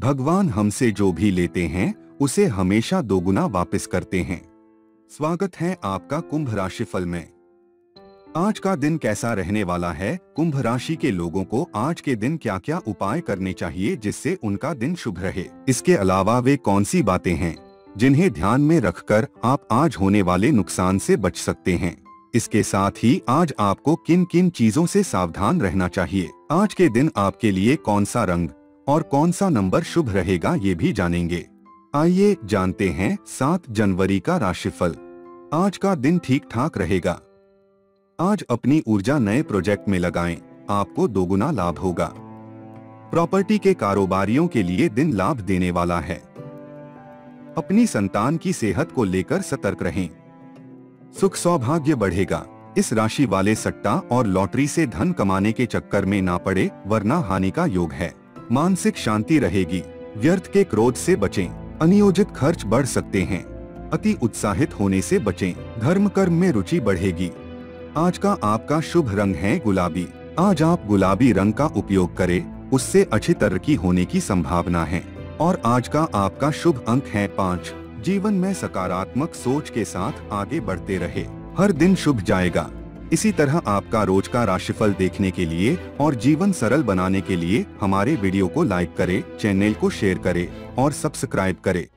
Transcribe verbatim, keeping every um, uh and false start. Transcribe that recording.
भगवान हमसे जो भी लेते हैं उसे हमेशा दोगुना वापस करते हैं। स्वागत है आपका कुंभ राशिफल में। आज का दिन कैसा रहने वाला है? कुंभ राशि के लोगों को आज के दिन क्या क्या उपाय करने चाहिए जिससे उनका दिन शुभ रहे? इसके अलावा वे कौन सी बातें हैं जिन्हें ध्यान में रखकर आप आज होने वाले नुकसान से बच सकते हैं? इसके साथ ही आज आपको किन किन चीजों से सावधान रहना चाहिए? आज के दिन आपके लिए कौन सा रंग और कौन सा नंबर शुभ रहेगा ये भी जानेंगे। आइए जानते हैं सात जनवरी का राशिफल। आज का दिन ठीक ठाक रहेगा। आज अपनी ऊर्जा नए प्रोजेक्ट में लगाएं, आपको दोगुना लाभ होगा। प्रॉपर्टी के कारोबारियों के लिए दिन लाभ देने वाला है। अपनी संतान की सेहत को लेकर सतर्क रहें। सुख सौभाग्य बढ़ेगा। इस राशि वाले सट्टा और लॉटरी से धन कमाने के चक्कर में ना पड़े वरना हानि का योग है। मानसिक शांति रहेगी। व्यर्थ के क्रोध से बचें। अनियोजित खर्च बढ़ सकते हैं। अति उत्साहित होने से बचें। धर्म कर्म में रुचि बढ़ेगी। आज का आपका शुभ रंग है गुलाबी। आज आप गुलाबी रंग का उपयोग करें, उससे अच्छी तरक्की होने की संभावना है। और आज का आपका शुभ अंक है पाँच। जीवन में सकारात्मक सोच के साथ आगे बढ़ते रहे, हर दिन शुभ जाएगा। इसी तरह आपका रोज का राशिफल देखने के लिए और जीवन सरल बनाने के लिए हमारे वीडियो को लाइक करें, चैनल को शेयर करें और सब्सक्राइब करें।